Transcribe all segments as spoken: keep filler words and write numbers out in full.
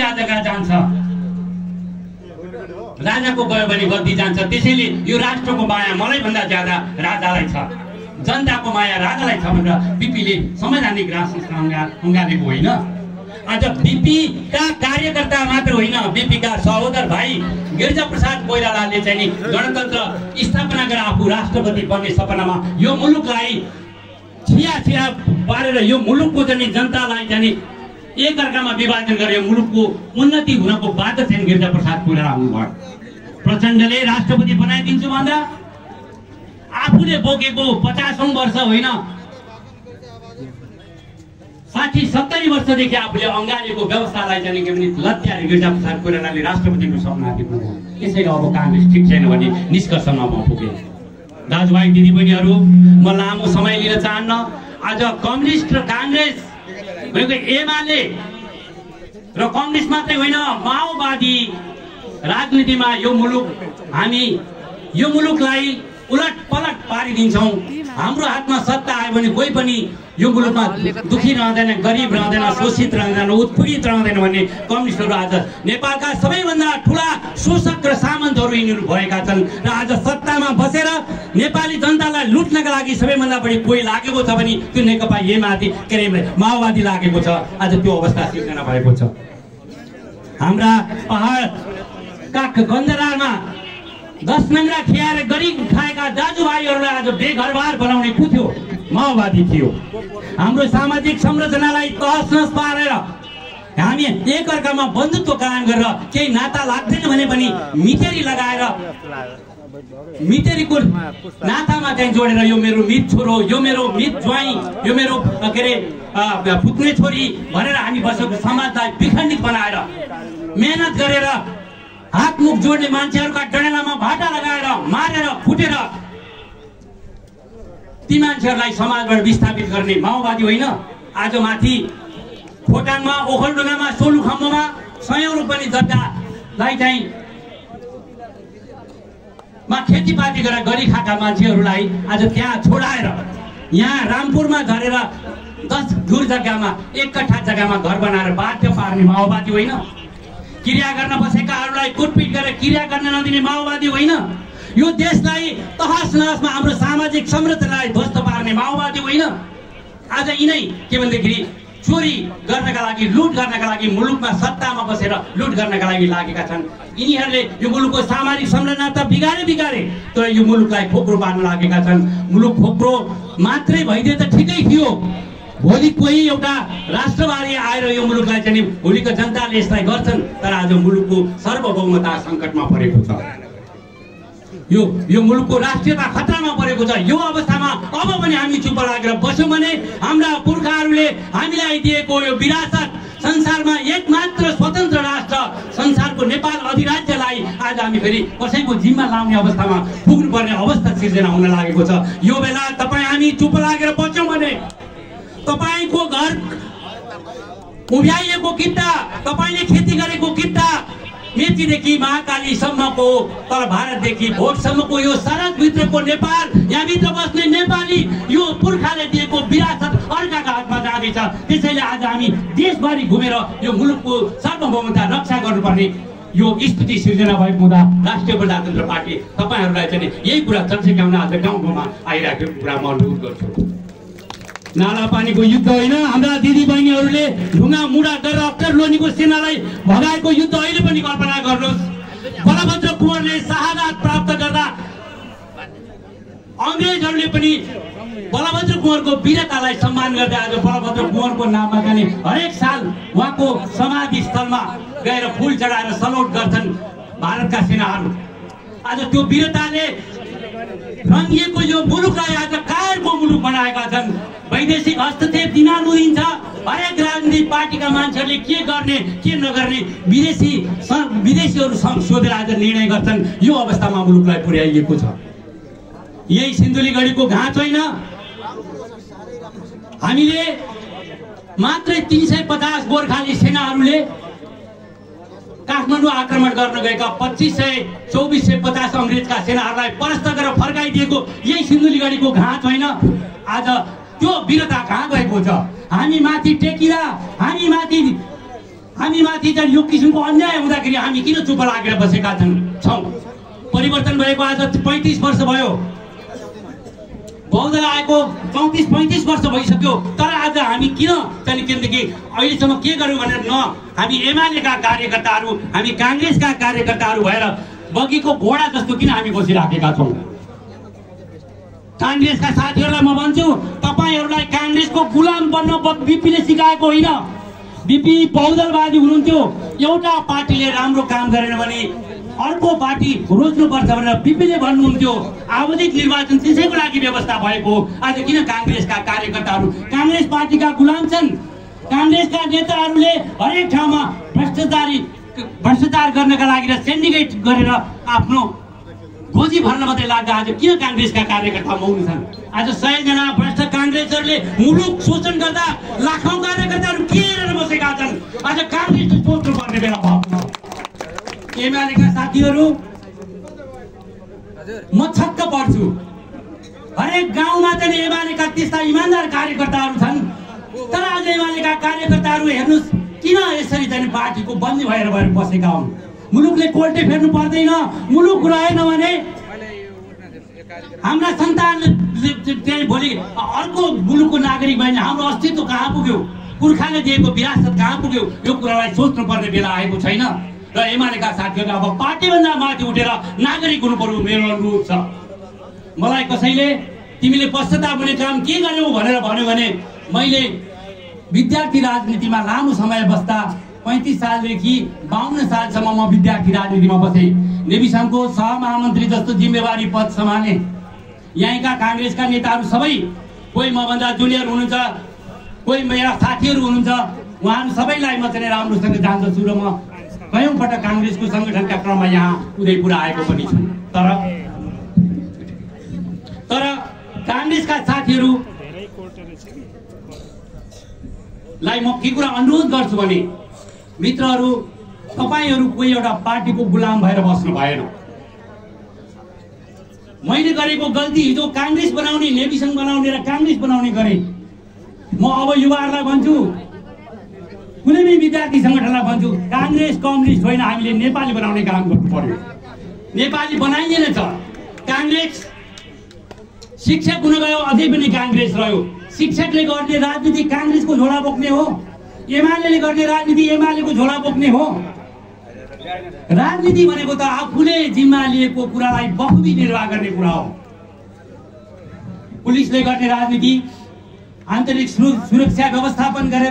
आज कहाँ जान्छ? राजाको गयो भने गद्दी जान्छ। त्यसैले यो राष्ट्रको माया मलाई भन्दा ज्यादा राजालाई छ, जनताको माया राजालाई छ भनेर बिपीले संवैधानिक राष्ट्र संस्था अँगालेको होइन। आज बिपी का कार्यकर्ता मात्र होइन, बिपी का सहोदर भाइ गिरिजाप्रसाद कोइरालाले चाहिँ नि गणतन्त्र स्थापना गरेर आफू राष्ट्रपति बन्ने सपनामा यो मुलुकलाई छिया छिया पारेर यो मुलुकको चाहिँ जनतालाई चाहिँ एकअर्कामा विभाजन गरेर मुलुकको उन्नति हुनको बाध्य चाहिँ गिरिजाप्रसाद कोइराला हुनुभयो। प्रचण्डले राष्ट्रपति बनाइदिन्छु भन्दा आफूले बोकेको पचासौं वर्ष होइन, साठी सत्तरी वर्षदेखि आफूले अँगालेको व्यवस्थालाई चाहिँ के भने लत्याएर गिरिजाप्रसाद कोइरालाले राष्ट्रपतिको सपना देख्नुभयो। यसैले अब काङ्ग्रेस ठिक छैन भन्ने निष्कर्षमा म पुगेँ। दाजुभाइ दिदीबहिनीहरू, म लामो समय लिन चाहन्न। आज कम्युनिस्ट र काङ्ग्रेस भनेको एमाले र कम्युनिस्ट मात्रै होइन, माओवादी राजनीतिमा यो मुलुक हामी यो मुलुकलाई उलट पलट पारिदिन्छौँ। हाम्रो हातमा सत्ता आयो भने कोही पनि यो मुलुकमा दुखी रहँदैन, गरिब रहँदैन, शोषित रहँदैन, उत्पीडित रहँदैन भन्ने कम्युनिस्टहरू आज नेपालका सबैभन्दा ठुला शोषक र सामन्तहरू यिनीहरू भएका छन् र आज सत्तामा बसेर नेपाली जनतालाई लुट्नका लागि सबैभन्दा बढी कोही लागेको छ भने त्यो नेकपा एमाले के अरे माओवादी लागेको छ। आज त्यो अवस्था सिर्जना भएको छ। हाम्रा पहाडका गन्धरामा दस नङ्ग्रा खियाएर गरी खाएका दाजुभाइहरूलाई आज बेघरबार बनाउने को थियो? माओवादी थियो। हाम्रो सामाजिक संरचनालाई तहस नहस पारेर हामी एकअर्कामा बन्धुत्व कायम गरेर केही नाता लाग्दैन भने पनि मितेरी लगाएर मितेरीको नातामा चाहिँ जोडेर यो मेरो मित छोरो, यो मेरो मित ज्वाइँ, यो मेरो के अरे पुत्ने छोरी भनेर हामी बसेको समाजलाई विखण्डित बनाएर मेहनत गरेर हात मुख जोड्ने मान्छेहरूका डडेलामा भाटा लगाएर मारेर फुटेर ती मान्छेहरूलाई समाजबाट विस्थापित गर्ने माओवादी होइन। आज माथि खोटाङमा, ओखलढुङ्गामा, सोलुखम्बुमा सयौं रुपियाँ जग्गालाई चाहिँ मा खेतीपाती गरेर गरी खाएका मान्छेहरूलाई आज त्यहाँ छोडाएर यहाँ रामपुरमा झरेर दस धुर जग्गामा एक कट्ठा जग्गामा घर बनाएर बाध्य पार्ने माओवादी होइन। क्रिया गर्न बसेकाहरूलाई कुटपिट गरेर क्रिया गर्न नदिने माओवादी होइन। यो देशलाई तहस नहसमा हाम्रो सामाजिक संरचनालाई ध्वस्त पार्ने माओवादी होइन। आज यिनै के भन्दाखेरि चोरी गर्नका लागि, लुट गर्नका लागि, मुलुकमा सत्तामा बसेर लुट गर्नका लागि लागेका छन्। यिनीहरूले यो मुलुकको सामाजिक संरचना त बिगारे बिगारे तर यो मुलुकलाई खोक्रो पार्न लागेका छन्। मुलुक खोक्रो मात्रै भइदिए त ठिकै थियो। भोलि कोही एउटा राष्ट्रवादी आएर यो मुलुकलाई चाहिँ भोलिको जनताले यसलाई गर्छन्, तर आज मुलुकको सार्वभौमता सङ्कटमा परेको छ। यो यो मुलुकको राष्ट्रियता खतरामा परेको छ। यो अवस्थामा अब पनि हामी चुप लागेर बस्यौँ भने हाम्रा पुर्खाहरूले हामीलाई दिएको यो विरासत, संसारमा एकमात्र स्वतन्त्र राष्ट्र संसारको नेपाल अधिराज्यलाई आज हामी फेरि कसैको जिम्मा लाउने अवस्थामा पुग्नुपर्ने अवस्था सिर्जना हुन लागेको छ। यो बेला तपाईँ हामी चुप लागेर बस्यौँ भने तपाईको घर उभ्याइएको किट्टा, तपाईले खेती गरेको किट्टा मेचीदेखि महाकालीसम्मको तर भारतदेखि भोटसम्मको यो सरहदभित्रको नेपाल, यहाँभित्र बस्ने नेपाली, यो पुर्खाले दिएको विरासत अर्काका हातमा जाँदैछ। त्यसैले आज हामी देशभरि घुमेर यो मुलुकको सार्वभौमता रक्षा गर्नुपर्ने यो स्थिति सिर्जना भएको हुँदा राष्ट्रिय प्रजातन्त्र पार्टी तपाईँहरूलाई चाहिँ यही कुरा चर्चाउन आज गाउँ गाउँमा आइराखेको कुरा म अनुरोध गर्छु। नाला पानीको युद्ध होइन, हाम्रा दिदी बहिनीहरूले ढुङ्गा मुढा गरेर अख्तर लोनीको सेनालाई भगाएको युद्ध अहिले पनि कल्पना गर्नुहोस्। बलभद्र कुँवरले शहादत प्राप्त गर्दा अङ्ग्रेजहरूले पनि बलभद्र कुँवरको वीरतालाई सम्मान गर्दै आज बलभद्र कुँवरको नाममा जाने हरेक साल उहाँको समाधि स्थलमा गएर फुल चढाएर सलोट गर्छन् भारतका सेनाहरू। आज त्यो वीरताले रङ्गिएको यो मुलुकलाई आज कायरको मुलुक बनाएका छन्। वैदेशिक हस्तक्षेप दिन नदिन्छ। हरेक राजनीतिक पार्टीका मान्छेहरूले के गर्ने के नगर्ने विदेशी विदेशीहरू सोधेर आज निर्णय गर्छन्। यो अवस्थामा मुलुकलाई पुर्याइएको छ। यही सिन्धुलीगढीको घाँच होइन, हामीले मात्रै तीन सय पचास गोर्खाली सेनाहरूले काठमाडौँ आक्रमण गर्न गएका पच्चिस सय चौबिस सय पचास अङ्ग्रेजका सेनाहरूलाई परास्त गरेर फर्काइदिएको यही सिन्धुलीगढीको घाँच होइन। आज त्यो वीरता कहाँ गएको छ? हामी माथि टेकिँदा, हामी माथि हामी माथि चाहिँ यो किसिमको अन्याय हुँदाखेरि हामी किन चुप लागेर बसेका छौँ? परिवर्तन भएको आज पैँतिस वर्ष भयो, बहुदल आएको चौतिस पैँतिस वर्ष भइसक्यो, तर आज हामी किन चाहिँ किनदेखि अहिलेसम्म के गर्यौँ भनेर न हामी एमालेका कार्यकर्ताहरू, हामी काङ्ग्रेसका कार्यकर्ताहरू भएर बगीको घोडा जस्तो किन हामी बसिराखेका छौँ? काङ्ग्रेसका साथीहरूलाई म भन्छु, तपाईँहरूलाई काङ्ग्रेसको गुलाम बन्न बिपीले सिकाएको होइन। बिपी बहुदलवादी हुनुहुन्थ्यो, एउटा पार्टीले राम्रो काम गरेन भने अर्को पार्टी रोज्नुपर्छ भनेर बिपीले भन्नुहुन्थ्यो। आवधिक निर्वाचन त्यसैको लागि व्यवस्था भएको। आज किन काङ्ग्रेसका कार्यकर्ताहरू काङ्ग्रेस पार्टीका गुलाम छन्? काङ्ग्रेसका नेताहरूले हरेक ठाउँमा भ्रष्टाचारी भ्रष्टाचार गर्नका लागि र सिन्डिकेट गरेर आफ्नो गोजी भर्न मात्रै लाग्दा आज किन काङ्ग्रेसका कार्यकर्ता मौन छन्? आज सयजना भ्रष्ट काङ्ग्रेसहरूले मुलुक शोषण गर्दा लाखौं कार्यकर्ताहरू घेरेर बसेका छन्। आज काङ्ग्रेसले सोच्नु पर्ने बेला भएको छ। एमालेका साथीहरू, म छक्क पर्छु। हरेक गाउँमा चाहिँ एमालेका त्यस्ता इमान्दार कार्यकर्ताहरू छन्, तर आज एमालेका कार्यकर्ताहरू हेर्नुहोस् किन यसरी चाहिँ पार्टीको बन्दी भएर भएर बसेका हुन्। मुलुकले कोल्टे फेर्नु पर्दैन। मुलुक रहेन भने हाम्रा सन्तानले चाहिँ भोलि अर्को मुलुकको नागरिक भयो भने हाम्रो अस्तित्व कहाँ पुग्यो, पुर्खाले दिएको विरासत कहाँ पुग्यो, यो कुरालाई सोच्नु पर्ने बेला आएको छैन। र एमालेका साथीहरूले अब पार्टीभन्दा माथि उठेर नागरिक हुनु पर्यो मेरो अनुरोध छ। मलाई कसैले तिमीले पश्चाताप हुने काम के गर्यौ भनेर भन्यो भने मैले विद्यार्थी राजनीतिमा लामो समय बस्दा पैँतिस सालदेखि बाहन्न सालसम्म म विद्यार्थी राजनीतिमा बसेँ। नेभी सङ्घको सहमहामन्त्री जस्तो जिम्मेवारी पद सम्हालेँ। यहीँका काङ्ग्रेसका नेताहरू सबै, कोही मभन्दा जुनियर हुनुहुन्छ, कोही मेरा साथीहरू हुनुहुन्छ, उहाँहरू सबैलाई म चाहिँ राम्रोसँग जान्दछु र म कयौँ पटक काङ्ग्रेसको सङ्गठनका क्रममा यहाँ उदयपुर आएको पनि छु। तर तर काङ्ग्रेसका साथीहरूलाई म के कुरा अनुरोध गर्छु भने मित्रहरू, तपाईहरू कोही एउटा पार्टीको गुलाम भएर बस्नु भएन। मैले गरेको गल्ती हिजो काङ्ग्रेस बनाउने, नेभी सङ्घ बनाउने र काङ्ग्रेस बनाउने गरेँ। म अब युवाहरूलाई भन्छु, कुनै पनि विद्यार्थी सङ्गठनलाई भन्छु, काङ्ग्रेस कम्युनिस्ट होइन, हामीले नेपाली बनाउने काम गर्नु पर्यो। नेपाली बनाइएन छ। काङ्ग्रेस शिक्षक हुन गयो, अझै पनि काङ्ग्रेस रह्यो। शिक्षकले गर्ने राजनीति काङ्ग्रेसको झोला बोक्ने हो, एमाले गर्ने राजनीति एमालेको झोला बोक्ने हो। राजनीति भनेको त आफूले जिम्मा लिएको कुरालाई बखुबी निर्वाह गर्ने कुरा हो। पुलिसले गर्ने राजनीति आन्तरिक सुरक्षा व्यवस्थापन गरेर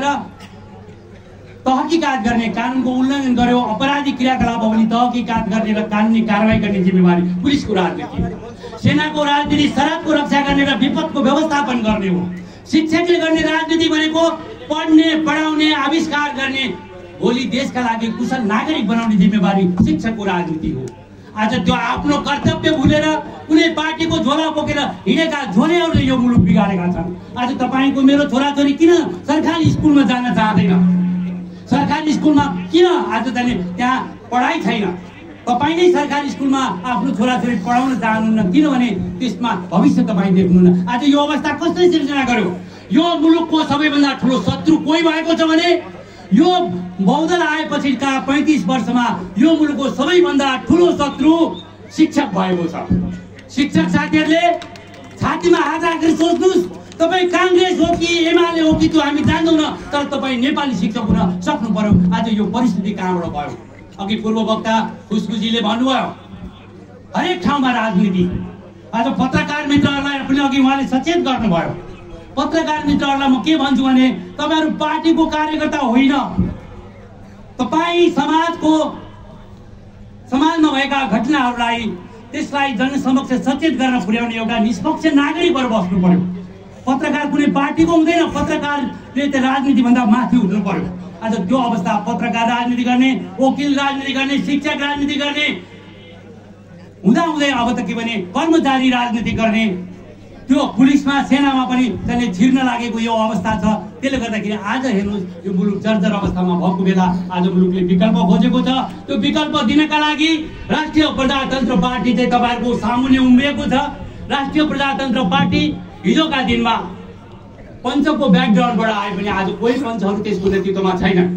तहकिकात गर्ने, कानुनको उल्लङ्घन गर्यो, अपराधिक क्रियाकलाप हो भने तहकिकात गर्ने र कानुनी कारवाही गर्ने जिम्मेवारी पुलिसको राजनीति। सेनाको राजनीति सडकको रक्षा गर्ने र विपदको व्यवस्थापन गर्ने हो। शिक्षकले गर्ने राजनीति भनेको पढ्ने, पढाउने, आविष्कार गर्ने, भोलि देशका लागि कुशल नागरिक बनाउने जिम्मेवारी शिक्षकको राजनीति हो। आज त्यो आफ्नो कर्तव्य भुलेर कुनै पार्टीको झोला बोकेर हिँडेका झोलेहरूले यो मुलुक बिगारेका छन्। आज तपाईँको मेरो छोराछोरी किन सरकारी स्कुलमा जान चाहँदैन? सरकारी स्कुलमा किन आज जाने त्यहाँ पढाइ छैन? तपाईँ नै सरकारी स्कुलमा आफ्नो छोराछोरी पढाउन चाहनुहुन्न, किनभने त्यसमा भविष्य तपाईँ देख्नुहुन्न। आज यो अवस्था कसले सिर्जना गर्यो? यो मुलुकको सबैभन्दा ठुलो शत्रु कोही भएको छ भने यो बहुदल आएपछिका पैँतिस वर्षमा यो मुलुकको सबैभन्दा ठुलो शत्रु शिक्षक भएको छ। शिक्षक साथीहरूले छातीमा हात राखेर सोच्नुहोस्, तपाईँ काङ्ग्रेस हो कि एमाले हो कि त्यो हामी जान्दैनौँ, तर तपाईँ नेपाली शिक्षक हुन सक्नु पर्यो। आज यो परिस्थिति कहाँबाट भयो? अघि पूर्व वक्ता खुसखुसीले भन्नुभयो हरेक ठाउँमा राजनीति। आज पत्रकार मित्रहरूलाई पनि अघि उहाँले सचेत गर्नुभयो। पत्रकार मित्रहरूलाई म के भन्छु भने तपाईहरू पार्टीको कार्यकर्ता होइन, तपाईँ समाजको समाजमा भएका घटनाहरूलाई त्यसलाई जनसमक्ष सचेत गर्न पुर्याउने एउटा निष्पक्ष नागरिक भएर बस्नु पर्यो। पत्रकार कुनै पार्टीको हुँदैन, पत्रकारले त राजनीतिभन्दा माथि उठ्नु पर्यो। आज त्यो अवस्था, पत्रकार राजनीति गर्ने, वकिल राजनीति गर्ने, शिक्षक राजनीति गर्ने हुँदा हुँदै अब त के भने कर्मचारी राजनीति गर्ने, त्यो पुलिसमा सेनामा पनि त्यसले छिर्न लागेको यो अवस्था छ। त्यसले गर्दाखेरि आज हेर्नुहोस् यो मुलुक जर्जर अवस्थामा भएको बेला आज मुलुकले विकल्प खोजेको छ। त्यो विकल्प दिनका लागि राष्ट्रिय प्रजातन्त्र पार्टी चाहिँ तपाईँहरूको सामुन्ने उम्रिएको छ। राष्ट्रिय प्रजातन्त्र पार्टी हिजोका दिनमा पञ्चको ब्याकग्राउन्डबाट आए पनि आज कोही पञ्चहरू त्यसको नेतृत्वमा छैन।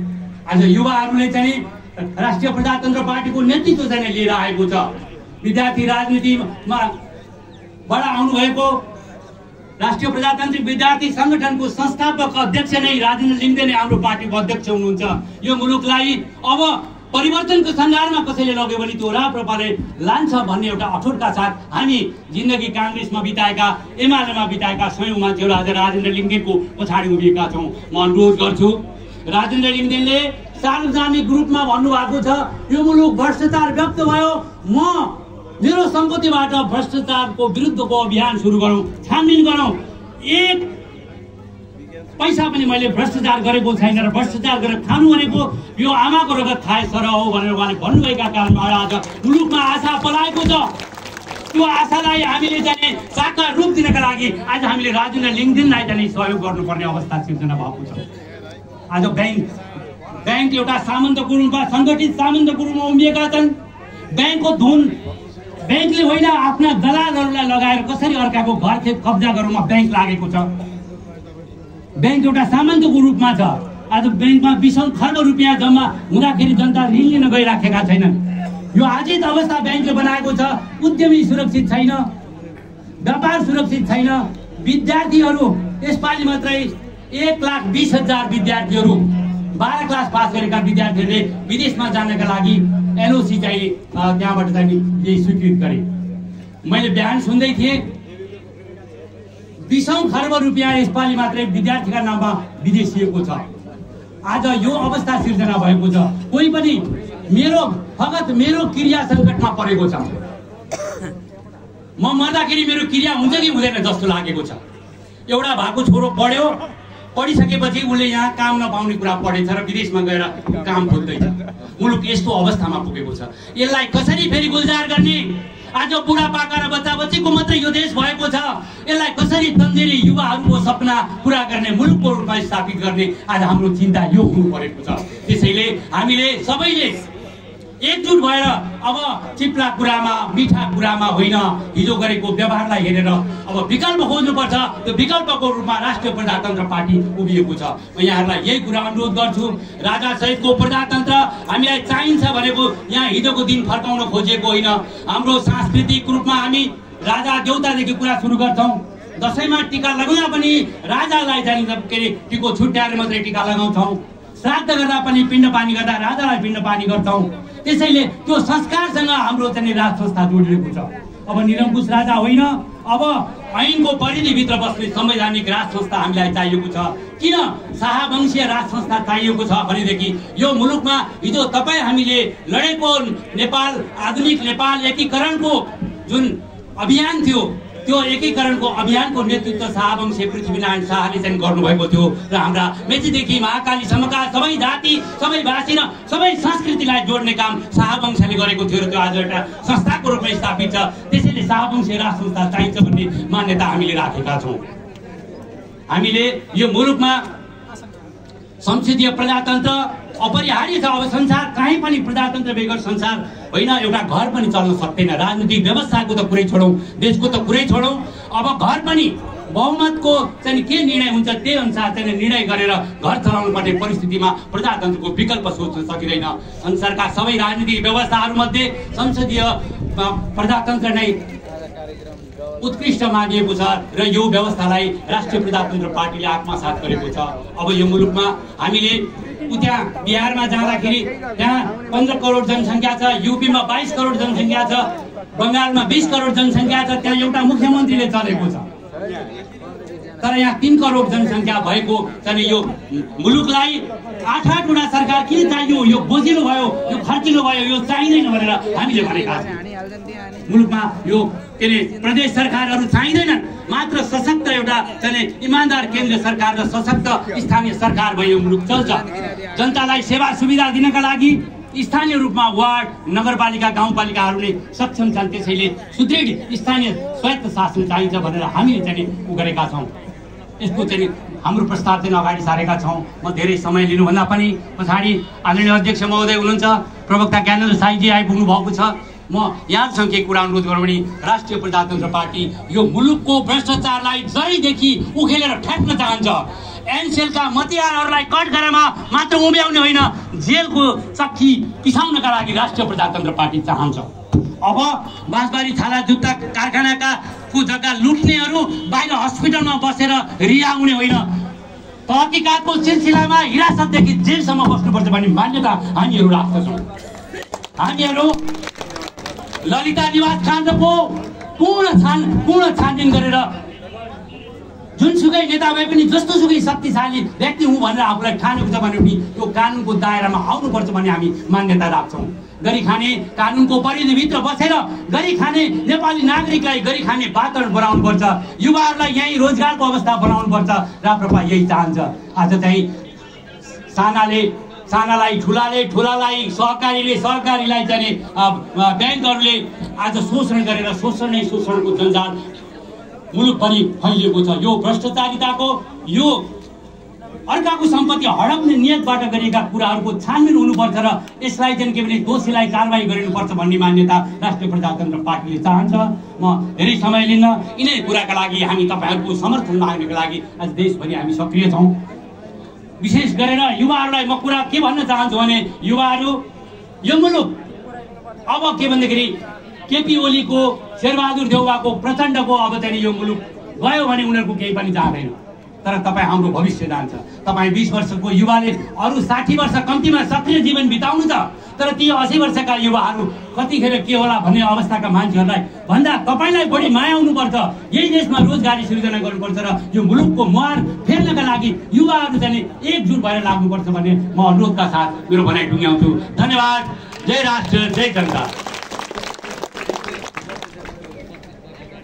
आज युवाहरूले चाहिँ राष्ट्रिय प्रजातन्त्र पार्टीको नेतृत्व चाहिँ लिएर आएको छ। विद्यार्थी राजनीतिमा बाट आउनुभएको राष्ट्रिय प्रजातान्त्रिक विद्यार्थी संगठनको संस्थापक अध्यक्ष नै राजेन्द्र लिङ्गदेन नै हाम्रो पार्टीको अध्यक्ष हुनुहुन्छ। यो मुलुकलाई अब परिवर्तनको सञ्जालमा कसैले लग्यो भने त्यो राप्रपाले लान्छ भन्ने एउटा अठोटका साथ हामी जिन्दगी काङ्ग्रेसमा बिताएका, एमालेमा बिताएका सयौं मान्छेहरू आज राजेन्द्र लिङ्गदेनको पछाडि उभिएका छौँ। म अनुरोध गर्छु, राजेन्द्र लिङ्गदेनले सार्वजनिक रूपमा भन्नुभएको छ यो मुलुक भ्रष्टाचार व्यक्त भयो, म मेरो सम्पत्तिबाट भ्रष्टाचारको विरुद्धको अभियान सुरु गरौँ, छानबिन गरौँ, एक पैसा पनि मैले भ्रष्टाचार गरेको छैन र भ्रष्टाचार गरेर खानु भनेको यो आमाको रगत खाए सर हो भनेर उहाँले भन्नुभएका कारणबाट आज मुलुकमा आशा पलाएको छ। त्यो आशालाई हामीले चाहिँ साकार रूप दिनका लागि आज हामीले राजेन्द्र लिङ्गदेनलाई चाहिँ सहयोग गर्नुपर्ने अवस्था सिर्जना भएको छ। आज ब्याङ्क ब्याङ्क एउटा सामन्तको रूपमा, सङ्गठित सामन्तको रूपमा उभिएका छन्। ब्याङ्कको धुन ब्याङ्कले होइन, आफ्ना दलालहरूलाई लगाएर कसरी अर्काको घर खेत कब्जा गरौँमा ब्याङ्क लागेको छ। ब्याङ्क एउटा सामन्तको रूपमा छ। आज ब्याङ्कमा बिसौँ खर्ब रुपियाँ जम्मा हुँदाखेरि जनता ऋण लिन गइराखेका छैनन्। यो आजित अवस्था ब्याङ्कले बनाएको छ। उद्यमी सुरक्षित छैन, व्यापार सुरक्षित छैन। विद्यार्थीहरू यसपालि मात्रै एक लाख बिस हजार विद्यार्थीहरू बाह्र क्लास पास गरेका विद्यार्थीहरूले विदेशमा जानका लागि एलओसी चाहिँ त्यहाँबाट चाहिँ यही स्वीकृत गरे। मैले बिहान सुन्दै थिएँ बिसौँ खर्ब रुपियाँ यसपालि मात्रै विद्यार्थीका नाममा विदेशिएको छ। आज यो अवस्था सिर्जना भएको छ। कोही पनि मेरो फगत मेरो क्रिया सङ्कटमा परेको छ। म मर्दाखेरि मेरो क्रिया हुन्छ कि हुँदैन जस्तो लागेको छ। एउटा भएको छोरो पढ्यो, पढिसकेपछि उसले यहाँ काम नपाउने कुरा पढेछ र विदेशमा गएर काम खोज्दैछ। मुलुक यस्तो अवस्थामा पुगेको छ। यसलाई कसरी फेरि गुल्जार गर्ने? आज बुढापाका र बच्चा बच्चीको मात्रै यो देश भएको छ। यसलाई कसरी तन्जेली युवाहरूको सपना पुरा गर्ने, मुलुकको रूपमा स्थापित गर्ने आज हाम्रो चिन्ता यो हुनु परेको छ। त्यसैले हामीले सबैले एकजुट भएर अब चिप्ला कुरामा, मिठा कुरामा होइन, हिजो गरेको व्यवहारलाई हेरेर अब विकल्प खोज्नुपर्छ। त्यो विकल्पको रूपमा राष्ट्रिय प्रजातन्त्र पार्टी उभिएको छ। म यहाँहरूलाई यही कुरा अनुरोध गर्छु, राजा सहितको प्रजातन्त्र हामीलाई चाहिन्छ भनेको यहाँ हिजोको दिन फर्काउन खोजेको होइन। हाम्रो सांस्कृतिक रूपमा हामी राजा देउतादेखि कुरा सुरु गर्छौँ। दसैँमा टिका लगाउँदा पनि राजालाई चाहिँ के अरे टिको छुट्याएर मात्रै टिका लगाउँछौँ। श्राद्ध गर्दा पनि पिण्ड पानी गर्दा राजालाई पिण्ड पानी गर्छौँ। त्यसैले त्यो संस्कारसँग हाम्रो चाहिँ राज संस्था जोडिएको छ। अब निरङ्कुश राजा होइन, अब ऐनको परिधिभित्र बस्ने संवैधानिक राज संस्था हामीलाई चाहिएको छ। किन शाहवंशीय राज संस्था चाहिएको छ भनेदेखि यो मुलुकमा हिजो तपाईँ हामीले लडेको नेपाल, आधुनिक नेपाल एकीकरणको जुन अभियान थियो, त्यो एकीकरणको अभियानको नेतृत्व शाहवंशी पृथ्वीनारायण शाहले चाहिँ गर्नुभएको थियो र हाम्रा मेचीदेखि महाकालीसम्मका सबै जाति, सबै भाषी र सबै संस्कृतिलाई जोड्ने काम शाहवंशले गरेको थियो र त्यो आज एउटा संस्थाको रूपमा स्थापित छ। त्यसैले शाहवंशी राज संस्था चाहिन्छ भन्ने मान्यता हामीले राखेका छौँ। हामीले यो मुलुकमा संसदीय प्रजातन्त्र अपरिहार्य छ। अब संसार कहीँ पनि प्रजातन्त्र बेगर संसार होइन, एउटा घर पनि चल्न सक्दैन। राजनीतिक व्यवस्थाको त कुरै छोडौँ, देशको त कुरै छोडौँ, अब घर पनि बहुमतको चाहिँ के निर्णय हुन्छ त्यही अनुसार चाहिँ निर्णय गरेर घर चलाउनु पर्ने परिस्थितिमा प्रजातन्त्रको विकल्प सोच्न सकिँदैन। संसारका सबै राजनीतिक व्यवस्थाहरूमध्ये संसदीय प्रजातन्त्र नै उत्कृष्ट मानिएको छ र यो व्यवस्थालाई राष्ट्रिय प्रजातन्त्र पार्टीले आत्मसात गरेको छ। अब यो मुलुकमा हामीले त्यहाँ बिहारमा जाँदाखेरि त्यहाँ पन्ध्र करोड जनसङ्ख्या छ, युपीमा बाइस करोड जनसङ्ख्या छ, बङ्गालमा बिस करोड जनसङ्ख्या छ। त्यहाँ एउटा मुख्यमन्त्रीले चलेको छ। तर यहाँ तीन करोड जनसङ्ख्या भएको चाहिँ यो मुलुकलाई आठ आठ गुणा सरकार किन चाहियो? यो बोझिलो भयो, यो खर्चिलो भयो, यो चाहिँदैन भनेर हामीले भनेका छौँ। मुलुकमा यो के अरे प्रदेश सरकारहरू चाहिँदैनन्, मात्र सशक्त एउटा चाहिँ इमान्दार केन्द्र सरकार र सशक्त स्थानीय सरकार भयो मुलुक चल्छ। जनतालाई सेवा सुविधा दिनका लागि स्थानीय रूपमा वार्ड, नगरपालिका, गाउँपालिकाहरूले सक्षम छन्। त्यसैले सुदृढ स्थानीय स्वायत्त शासन चाहिन्छ भनेर हामीले चाहिँ उ गरेका छौँ। यसको चाहिँ हाम्रो प्रस्ताव चाहिँ अगाडि सारेका छौँ। म धेरै समय लिनुभन्दा पनि पछाडि आदरणीय अध्यक्ष महोदय हुनुहुन्छ, प्रवक्ता ज्ञानेन्द्र साईजी आइपुग्नु भएको छ। म यहाँसँग के कुरा अनुरोध गरौँ भने राष्ट्रिय प्रजातन्त्र पार्टी यो मुलुकको भ्रष्टाचारलाई जहिलेदेखि उखेलेर ठ्याक्न चाहन्छ। एनसेलका मतियारहरूलाई कठघरामा मात्र उभ्याउने होइन, जेलको चक्की पिसाउनका लागि राष्ट्रिय प्रजातन्त्र पार्टी चाहन्छ। अब बाँसबारी छाला जुत्ता कारखानाका को जग्गा लुट्नेहरू बाहिर हस्पिटलमा बसेर रिहाउने होइन, तहकिकातको सिलसिलामा हिरासतदेखि जेलसम्म बस्नुपर्छ भन्ने मान्यता हामीहरू राख्दछौँ। हामीहरू ललिता निवास काण्डको पूर्ण छान पूर्ण छानबिन गरेर जुनसुकै नेता भए पनि जस्तोसुकै शक्तिशाली व्यक्ति हुँ भनेर आफूलाई ठानेको छ भने पनि त्यो कानुनको दायरामा आउनुपर्छ भन्ने हामी मान्यता राख्छौँ। गरी खाने कानुनको परिधिभित्र बसेर गरी खाने नेपाली नागरिकलाई गरी खाने वातावरण बनाउनुपर्छ, युवाहरूलाई यहीँ रोजगारको अवस्था बनाउनुपर्छ। राप्रपा यही चाहन्छ। आज चाहिँ सानाले सानालाई ठुलाले ठुलालाई सहकारीले सहकारीलाई चाहिँ ब्याङ्कहरूले आज शोषण गरेर शोषण नै शोषणको जन्जाल मुलुकभरि फैलिएको छ। यो भ्रष्टाचारिताको यो अर्काको सम्पत्ति हडप्ने नियतबाट गरिएका कुराहरूको छानबिन हुनुपर्छ र यसलाई चाहिँ के भने दोषीलाई कारवाही गरिनुपर्छ भन्ने मान्यता राष्ट्रिय प्रजातन्त्र पार्टीले चाहन्छ। म धेरै समय लिन्न, यिनै कुराका लागि हामी तपाईँहरूको समर्थन माग्नको लागि आज देशभरि हामी सक्रिय छौँ। विशेष गरेर युवाहरूलाई म कुरा के भन्न चाहन्छु भने युवाहरू यो मुलुक अब के भन्दाखेरि केपी ओलीको शेरबहादुर देउवाको प्रचण्डको अब चाहिँ यो मुलुक गयो भने उनीहरूको केही पनि जाँदैन, तर तपाईँ हाम्रो भविष्य जान्छ। तपाईँ बिस वर्षको युवाले अरू साठी वर्ष कम्तीमा सक्रिय जीवन बिताउनु छ, तर ती असी वर्षका युवाहरू कतिखेर के होला भन्ने अवस्थाका मान्छेहरूलाई भन्दा तपाईँलाई बढी माया हुनुपर्छ। यही देशमा रोजगारी सृजना गर्नुपर्छ र यो मुलुकको मुहार फेर्नका लागि युवाहरू चाहिँ एकजुट भएर लाग्नुपर्छ भन्ने म अनुरोधका साथ मेरो भनाइ टुङ्ग्याउँछु। धन्यवाद। जय राष्ट्र, जय जनता।